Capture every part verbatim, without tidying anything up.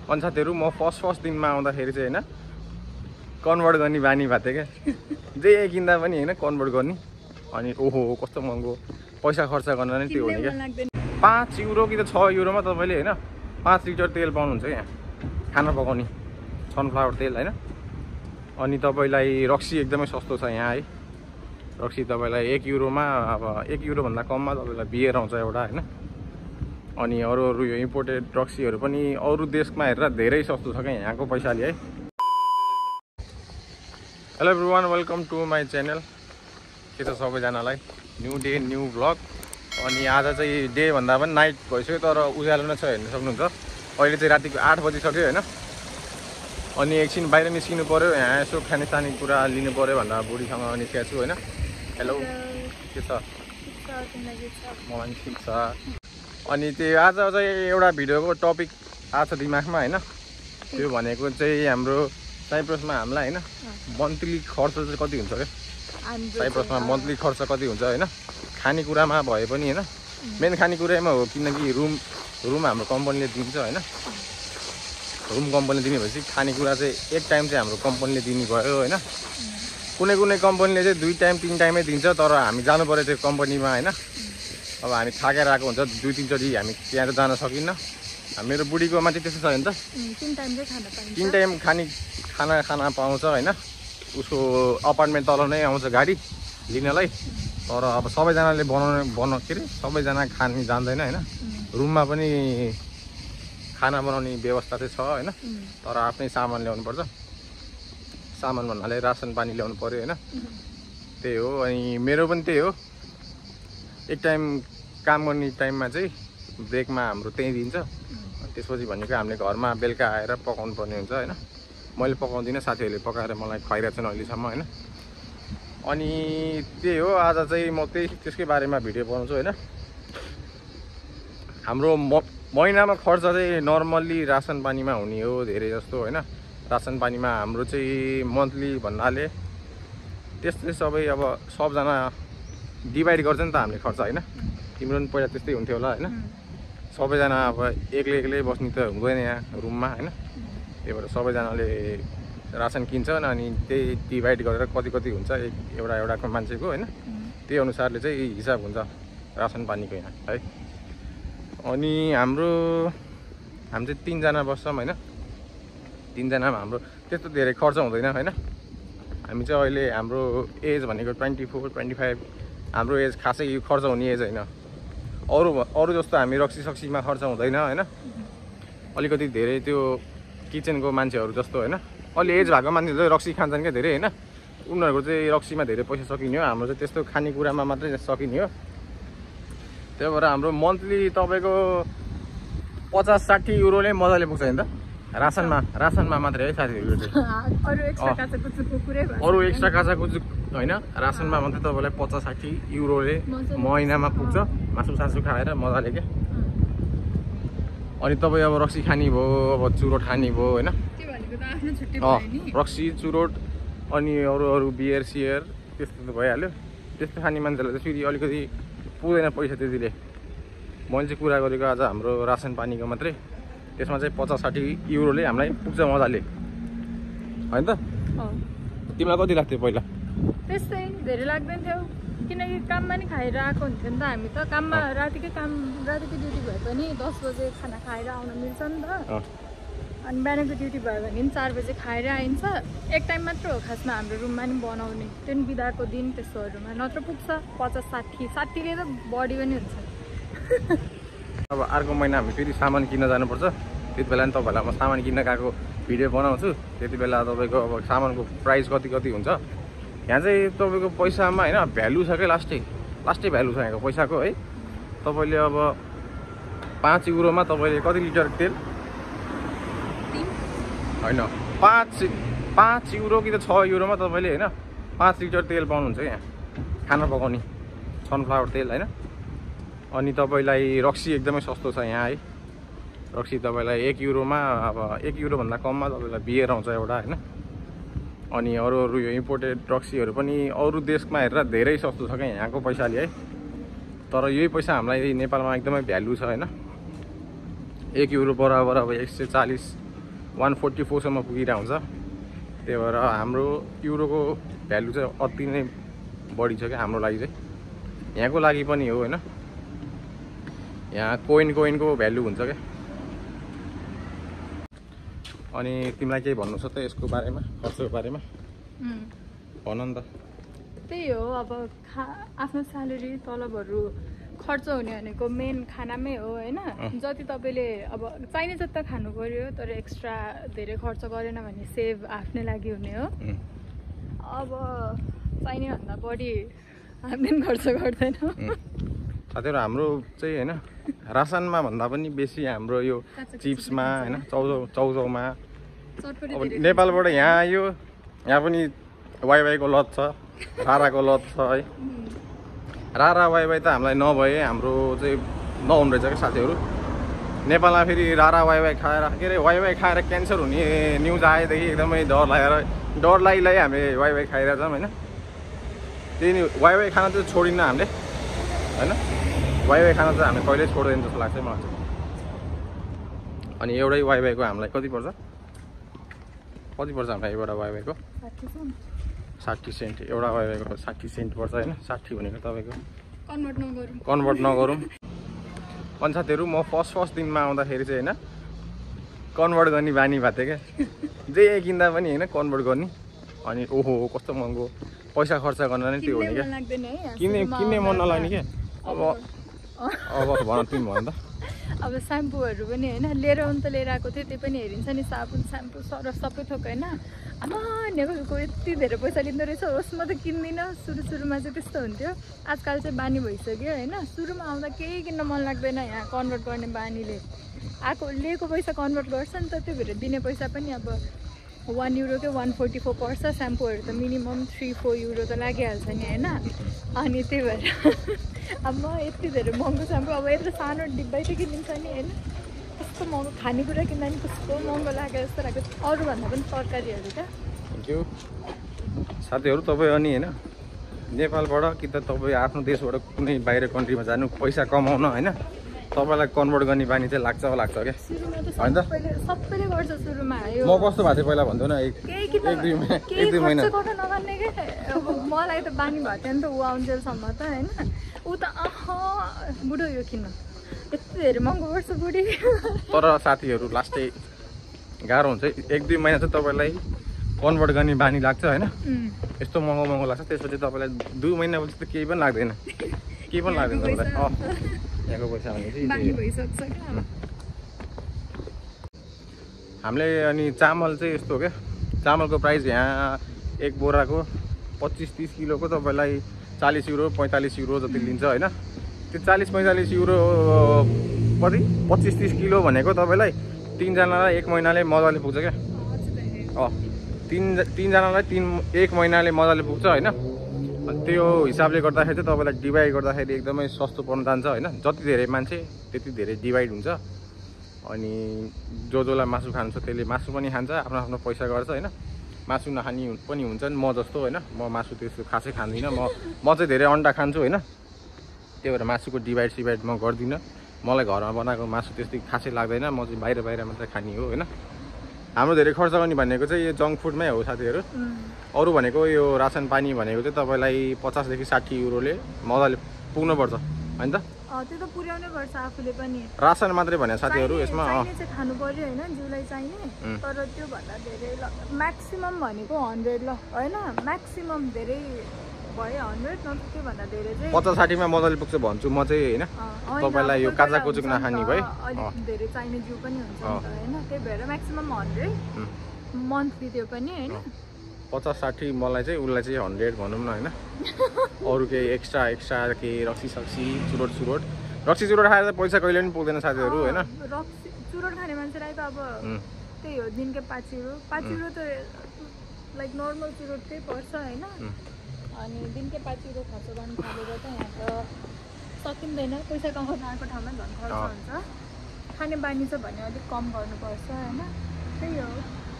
अनि साथीहरू म फर्स्ट फर्स्ट दिनमा आउँदाखेरि चाहिँ होइन कन्भर्ट गर्ने बानी भएको थियो क्या जे किन्दा पनि होइन कन्भर्ट गर्ने अनि ओहो कस्तो महँगो पैसा खर्च गर्न नै त्यो हुने क्या पाँच युरो कि त छ युरोमा तपाईँले होइन पाँच लिटर तेल पाउनुहुन्छ यहाँ खाना पकाउने सनफ्लावर तेल होइन अनि तपाईँलाई रक्सी एकदमै सस्तो छ यहाँ है रक्सी तपाईँलाई एक युरोमा अब एक युरोभन्दा कममा तपाईँलाई बियर आउँछ एउटा होइन अनि अरू अरू यो इम्पोर्टेड रक्सीहरू पनि अरू देशमा हेरेर धेरै सस्तो छ क्या यहाँको पैसाले है। Hello everyone welcome to my channel. के छ सबैजनालाई न्यू डे न्यू भ्लग। अनि आज चाहिँ डे भन्दा पनि नाइट भइसक्यो तर उज्यालो नै छ हेर्न सक्नुहुन्छ। अहिले चाहिँ रातिको आठ बजिसक्यो होइन अनि एकछिन बाहिर निस्किनु पऱ्यो यहाँ यसो खानेसाने कुरा लिनु पऱ्यो भन्दा बुढीसँग निस्केको छु होइन। हेलो के छ मलाई ठिक छ। अनि त्यो आज चाहिँ एउटा भिडियोको टपिक आएको छ दिमागमा होइन त्यो भनेको चाहिँ हाम्रो साइप्रसमा हामीलाई होइन मन्थली खर्च चाहिँ कति हुन्छ क्या साइप्रसमा मन्थली खर्च कति हुन्छ होइन खानेकुरामा भए पनि होइन मेन खानेकुरामा हो किनकि रुम रुम हाम्रो कम्पनीले दिन्छ होइन रुम कम्पनीले दिने भएपछि खानेकुरा चाहिँ एक टाइम चाहिँ हाम्रो कम्पनीले दिने भयो होइन। कुनै कुनै कम्पनीले चाहिँ दुई टाइम तिन टाइमै दिन्छ तर हामी जानु पऱ्यो त्यो कम्पनीमा होइन। अब हामी थाकेर आएको हुन्छ दुई तिनचोटि हामी त्यहाँ त जान सकिन्न। मेरो बुढीको माथि त्यस्तो छ भने त तिन टाइम चाहिँ खाना पाइन्छ तिन टाइम खाने खाना खाना पाउँछ होइन। उसको अपार्टमेन्ट तल नै आउँछ गाडी लिनलाई तर अब सबैजनाले बनाउने बना के अरे सबैजना खाने जान्दैन होइन। रुममा पनि खाना बनाउने व्यवस्था चाहिँ छ होइन तर आफ्नै सामान ल्याउनु पर्छ। सामान भन्नाले रासन पानी ल्याउनु पऱ्यो होइन त्यही हो। अनि मेरो पनि त्यही हो एक टाइम काम गर्ने टाइममा चाहिँ ब्रेकमा हाम्रो त्यहीँ दिन्छ त्यसपछि भनेको हामीले घरमा बेलुका आएर पकाउनु पर्ने हुन्छ होइन। मैले पकाउँदिनँ साथीहरूले पकाएर मलाई खुवाइरहेको छन् अहिलेसम्म होइन। अनि त्यही हो आज चाहिँ म त्यही त्यसकै बारेमा भिडियो बनाउँछु होइन। हाम्रो म महिनामा खर्च चाहिँ नर्मल्ली रासन पानीमा हुने हो धेरै जस्तो होइन। रासन पानीमा हाम्रो चाहिँ मन्थली भन्नाले त्यस्तै सबै अब सबजना डिभाइड गर्छ नि त हामीले खर्च होइन। तिम्रो पनि पहिला त्यस्तै हुन्थ्यो होला होइन। सबैजना अब एक्लै एक्लै बस्ने त हुँदैन यहाँ रुममा होइन। त्यही भएर सबैजनाले रासन किन्छन् अनि त्यही डिभाइड गरेर कति कति हुन्छ एउटा एउटाको मान्छेको होइन त्यही अनुसारले चाहिँ हिसाब हुन्छ रासन पानीको यहाँ है। अनि हाम्रो हामी चाहिँ तिनजना बस्छौँ होइन। तिनजनामा हाम्रो त्यस्तो धेरै खर्च हुँदैन होइन। हामी चाहिँ अहिले हाम्रो एज भनेको ट्वेन्टी फोर ट्वेन्टी फाइभ हाम्रो एज खासै यो खर्च हुने एज होइन। अरू अरू जस्तो हामी रक्सी सक्सीमा खर्च हुँदैन होइन। अलिकति धेरै त्यो किचनको मान्छेहरू जस्तो होइन अलि एज भएको मान्छेहरू चाहिँ रक्सी खान्छन् क्या धेरै होइन। उनीहरूको चाहिँ रक्सीमा धेरै पैसा सकिने हो हाम्रो चाहिँ त्यस्तो खानेकुरामा मात्रै सकिने हो। त्यही भएर हाम्रो मन्थली तपाईँको पचास साठी युरोले मजाले पुग्छ नि त रासनमा रासनमा मात्रै है साथीहरू चाहिँ अरू एक्स्ट्रा काचा कुचुक होइन रासनमा मात्रै तपाईँलाई पचास साठी युरोले महिनामा पुग्छ मासु सासु खाएर मजाले क्या। अनि तपाईँ अब रक्सी खाने भयो अब चुरोट खाने भयो होइन रक्सी चुरोट अनि अरू अरू बियर सियर त्यस्तो त भइहाल्यो। त्यस्तो खाने मान्छेलाई त फेरि अलिकति पुग्दैन पैसा त्यतिले। मैले चाहिँ कुरा गरेको आज हाम्रो रासन पानीको मात्रै त्यसमा चाहिँ पचास साठी युरोले हामीलाई पुग्छ मजाले होइन त। तिमीलाई कति लाग्थ्यो पहिला? त्यस्तै धेरै लाग्दैन थियो किनकि काममा नि खाएर आएको हुन्थ्यो नि त हामी त काममा रातिकै काम रातिको ड्युटी भए पनि दस बजे खाना खाएर आउन मिल्छ नि त। अनि बिहानको ड्युटी भयो भने पनि चार बजे खाएर आइन्छ। एक टाइम मात्र हो खासमा हाम्रो रुममा नि बनाउने त्यो पनि बिदाको दिन त्यस्तोहरूमा नत्र पुग्छ पचास साठी साठीले त बढी पनि हुन्छ। अब अर्को महिना हामी फेरि सामान किन्न जानुपर्छ त्यति बेला नि तपाईँहरूलाई म सामान किन्न गएको भिडियो बनाउँछु। त्यति बेला तपाईँको अब सामानको प्राइस कति कति हुन्छ यहाँ चाहिँ तपाईँको पैसामा होइन भ्यालु छ क्या लास्टै लास्टै भ्यालु छ यहाँको पैसाको है। तपाईँले अब पाँच युरोमा तपाईँले कति लिटर तेल होइन पाँच पाँच युरो कि त छ युरोमा तपाईँले होइन पाँच लिटर तेल पाउनुहुन्छ यहाँ खाना पकाउने सनफ्लावर तेल होइन। अनि तपाईँलाई रक्सी एकदमै सस्तो छ यहाँ है रक्सी तपाईँलाई एक युरोमा अब एक युरोभन्दा कममा तपाईँलाई बियर आउँछ एउटा होइन। अनि अरू अरू यो इम्पोर्टेड रक्सीहरू पनि अरू देशमा हेरेर धेरै सस्तो छ क्या यहाँको पैसाले है तर यही पैसा हामीलाई नेपालमा एकदमै भ्यालु छ होइन। एक युरो बराबर अब एक सय चालिस वान फोर्टी फोरसम्म पुगिरहेको हुन्छ। त्यही भएर हाम्रो युरोको भ्यालु चाहिँ अति नै बढी छ क्या हाम्रो लागि चाहिँ, यहाँको लागि पनि हो होइन। यहाँ कोइन कोइनको भ्यालु हुन्छ क्या। अनि तिमीलाई केही भन्नु छ त यसको बारेमा, खर्चको बारेमा भन नि त। त्यही हो, अब खा आफ्नो स्यालेरी तलबहरू खर्च हुने भनेको मेन खानामै हो होइन। जति तपाईँले अब चाहिने जति खानु पर्यो, तर एक्स्ट्रा धेरै खर्च गरेन भने सेभ आफ्नै लागि हुने हो। अब चाहिने भन्दा बढी हामीले खर्च गर्दैनौँ। साथीहरू हाम्रो चाहिँ होइन रासनमा भन्दा पनि बेसी हाम्रो यो चिप्समा होइन, चाउचाउ चाउचाउमा। अब नेपालबाट यहाँ आयो, यहाँ पनि वाइवाईको लत छ, राराको लत छ है। रारा वाइवाई त हामीलाई नभए हाम्रो चाहिँ नहुने रहेछ क्या साथीहरू। नेपालमा फेरि रारा वाइवाई खाएर के अरे वाइवाई खाएर क्यान्सर हुने न्युज आएदेखि एकदमै डर लागेर डर लागि लागि हामीले वाइवाई खाइरहेको छौँ होइन। त्यही नि वाइवाई खान चाहिँ छोडिन्न हामीले होइन, वाइवाई खान चाहिँ हामीले कहिल्यै छोड्दैन जस्तो लाग्छ मलाई चाहिँ। अनि एउटै वाइवाईको हामीलाई कति पर्छ कति पर्छ हामीलाई एउटा वाइवाईको साठी सेन्ट, एउटा वाइवाईको साठी सेन्ट पर्छ होइन। साठी भनेको तपाईँको कन्भर्ट नगरौँ कन्भर्ट नगरौँ अनि साथीहरू म फर्स्ट फर्स्ट दिनमा आउँदाखेरि चाहिँ होइन कन्भर्ट गर्ने बानी भएको थियो क्या। जे किन्दा पनि होइन कन्भर्ट गर्ने। अनि ओहो कस्तो महँगो, पैसा खर्च गर्न नै त्यो हुने क्या, किन्ने किन्ने मन नलाग्ने क्या। अब अब भन तिमी भन त। अब स्याम्पूहरू पनि होइन लिएर आउनु त लिएर आएको थियो, त्यो पनि हेरिन्छ नि, साबुन स्याम्पू सरफ सबै थोक होइन। आमा नेको यति धेरै पैसा लिँदो रहेछ, होस् म त किन्दिनँ। सुरु सुरुमा चाहिँ त्यस्तो हुन्थ्यो, आजकल चाहिँ बानी भइसक्यो होइन। सुरुमा आउँदा केही किन्न मन लाग्दैन, यहाँ कन्भर्ट गर्ने बानीले आएको लिएको पैसा कन्भर्ट गर्छ नि त। त्यो भएर दिने पैसा पनि अब वान युरोकै वान फोर्टी फोर पर्छ। स्याम्पूहरू त मिनिमम थ्री फोर युरो त लागिहाल्छ नि होइन। अनि त्यही भएर अब म यति धेरै महँगो स्याम्पू, अब यत्रो सानो डिब्बै त किनिन्छ नि होइन। कस्तो महँगो खानेकुरा किन्दा पनि कस्तो महँगो लाग्यो जस्तो लाग्यो, अरूभन्दा पनि तरकारीहरू क्या। थ्याङ्क यू साथीहरू। तपाईँ अनि होइन नेपालबाट कि त तपाईँ आफ्नो देशबाट कुनै बाहिर कन्ट्रीमा जानु पैसा कमाउन होइन, तपाईँलाई कन्भर्ट गर्ने बानी चाहिँ लाग्छ लाग्छ क्या होइन त। सबैले गर्छ सुरुमा। म कस्तो भएको थियो पहिला भन्छु न, एक एक दुई महिना एक दुई महिना नगर्ने क्या। अब मलाई त बानी भएको थियो नि त ऊ आउन्जेलसम्म त होइन। ऊ त अह बुढो यो किन्नु यति धेरै महँगो पर्छ बुढी। तर साथीहरू लास्टै गाह्रो हुन्छ, एक दुई महिना चाहिँ तपाईँलाई कन्भर्ट गर्ने बानी लाग्छ होइन। यस्तो महँगो महँगो लाग्छ, त्यसपछि तपाईँलाई दुई महिनापछि त केही पनि लाग्दैन, केही पनि लाग्दैन तपाईँलाई। अँ यहाँको पैसा भने चाहिँ हामीले। अनि चामल चाहिँ यस्तो हो क्या, चामलको प्राइस यहाँ एक बोराको पच्चिस तिस किलोको तपाईँलाई चालिस युरो पैँतालिस युरो जति लिन्छ होइन। त्यो चालिस पैँतालिस युरो कति पच्चिस तिस किलो भनेको तपाईँलाई तिनजनालाई एक महिनाले मजाले पुग्छ क्या। अँ तिन तिनजनालाई तिन एक महिनाले मजाले पुग्छ होइन। अनि त्यो हिसाबले गर्दाखेरि चाहिँ तपाईँलाई डिभाइड गर्दाखेरि एकदमै सस्तो पर्न जान्छ होइन। जति धेरै मान्छे त्यति धेरै डिभाइड हुन्छ। अनि जो जसलाई मासु खान्छ त्यसले मासु पनि खान्छ, आफ्नो आफ्नो पैसा गर्छ होइन। मासु नखाने पनि हुन्छन्, म जस्तो होइन। म मासु त्यस्तो खासै खाँदिनँ, म म चाहिँ धेरै अन्डा खान्छु होइन। त्यही भएर मासुको डिभाइड सिभाइड म गर्दिनँ। मलाई घरमा बनाएको मासु त्यस्तै खासै लाग्दैन, म चाहिँ बाहिर बाहिर मात्रै खाने हो होइन। हाम्रो धेरै खर्च गर्ने भनेको चाहिँ यो जङ्क फुडमै हो साथीहरू। अरू भनेको यो रासन पानी भनेको चाहिँ तपाईँलाई पचासदेखि साठी युरोले मजाले पुग्नुपर्छ होइन त। त्यो त पुर्याउनै पर्छ आफूले पनि। रासन मात्रै भने साथीहरू यसमा चाहिँ खानु पर्यो होइन, जिउलाई चाहिने। तर त्यो भन्दा धेरै ल म्याक्सिमम भनेको हन्ड्रेड ल होइन, म्याक्सिमम धेरै भयो हन्ड्रेड, न त्यो भन्दा धेरै चाहिँ पचास साठीमा मजाले पुग्छ भन्छु म चाहिँ होइन। तपाईँलाई यो काचा कुचुक नखाने भए अलिक धेरै चाहिने जिउ पनि हुन्छ होइन। त्यही भएर म्याक्सिमम हन्ड्रेड मन्थली त्यो पनि होइन। पचास साठी मलाई चाहिँ उसलाई चाहिँ हन्ड्रेड भनौँ न होइन। अरू केही एक्स्ट्रा एक्स्ट्रा केही रक्सी सक्सी चुरोट चुरोट रक्सी चुरोट खाएर त पैसा कहिले पनि पुग्दैन साथीहरू होइन। रक्सी चुरोट खाने मान्छेलाई त अब त्यही हो, दिनकै पाँच युरो पाँच युरो त लाइक नर्मल चुरोटकै पर्छ होइन। अनि दिनकै पाँच युरो खर्च गर्नु थालेर त यहाँ त सकिँदैन। पैसा कमाउनु आएको ठाउँमा झन् खर्च हुन्छ। खाने बानी छ भने अलिक कम गर्नुपर्छ होइन, त्यही हो।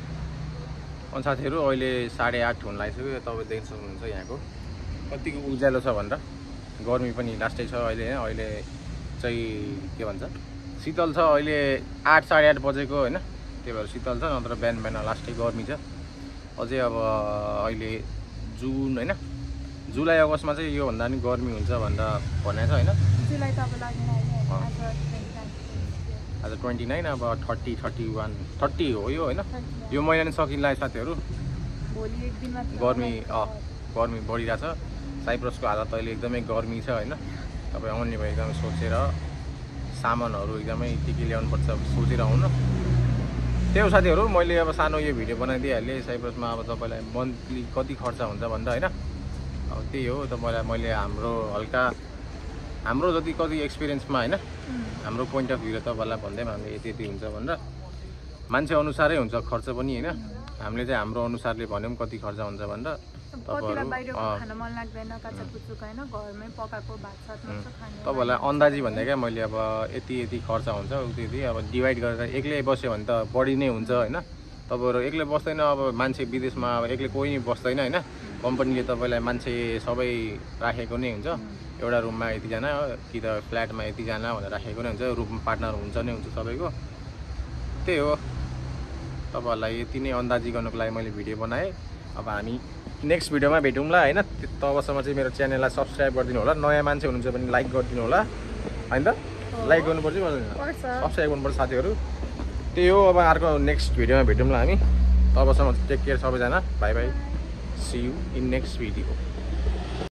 अनि साथीहरू अहिले साढे आठ हुन लागिसक्यो, तपाईँ देख्न सक्नुहुन्छ यहाँको कतिको उज्यालो छ भनेर। गर्मी पनि लास्टै छ अहिले होइन। अहिले चाहिँ के भन्छ शीतल छ, अहिले आठ साढे आठ बजेको होइन। त्यही भएर शीतल छ, नत्र बिहान बिहान लास्टै गर्मी छ। अझै अब अहिले जुन होइन, जुलाई अगस्तमा चाहिँ योभन्दा पनि गर्मी हुन्छ भनेर भनेको छ होइन। जुलाई त अब लाग्ने अँ। आज ट्वेन्टी आज ट्वेन्टी नाइन, अब थर्टी थर्टी वान थर्टी हो यो होइन। यो महिना नै सकिन्छ साथीहरू। भोलि एक दिनमा गर्मी अँ गर्मी बढिरहेछ। साइप्रसको हालत अहिले एकदमै गर्मी छ होइन। तपाईँ आउने भयो एकदमै सोचेर सामानहरू एकदमै के के ल्याउनुपर्छ सोचेर आउनु। त्यही हो साथीहरू, मैले अब सानो यो भिडियो बनाइदिइहालेँ। साइप्रसमा अब तपाईँलाई मन्थली कति खर्च हुन्छ भन्दा होइन। अब त्यही हो तपाईँलाई मैले हाम्रो हल्का हाम्रो जति कति एक्सपिरियन्समा होइन, हाम्रो पोइन्ट अफ भ्यूले तपाईँलाई भन्दैमा हामीले यति यति हुन्छ भनेर। मान्छे अनुसारै हुन्छ खर्च पनि होइन। हामीले चाहिँ हाम्रो अनुसारले भन्यौँ कति खर्च हुन्छ भनेर। कतिलाई बाहिरको खान मन लाग्दैन, काचा पुचुक होइन, घरमै पकाएको भात सात मात्र खाने। तपाईँहरूलाई अन्दाजी भन्दा क्या मैले अब यति यति खर्च हुन्छ उति यति अब डिभाइड गरेर एक्लै बस्यो भने त बढी नै हुन्छ होइन। तपाईँहरू एक्लै बस्दैन, अब मान्छे विदेशमा अब एक्लै कोही नै बस्दैन होइन। कम्पनीले तपाईँलाई मान्छे सबै राखेको नै हुन्छ। एउटा रुममा यतिजना कि त फ्ल्याटमा यतिजना भनेर राखेको नै हुन्छ। रुम पार्टनर हुन्छ नै हुन्छ सबैको। त्यही हो, तपाईँहरूलाई यति नै अन्दाजी गर्नुको लागि मैले भिडियो बनाएँ। अब हामी नेक्स्ट भिडियोमा भेटौँला होइन। तबसम्म चाहिँ मेरो च्यानललाई सब्सक्राइब गरिदिनु होला। नयाँ मान्छे हुनुहुन्छ भने लाइक गरिदिनु होला होइन त। लाइक गर्नुपर्छ सब्सक्राइब गर्नुपर्छ साथीहरू। त्यही हो, अब अर्को नेक्स्ट भिडियोमा भेटौँला हामी। तबसम्म टेक केयर सबैजना, bye bye, see you in next video.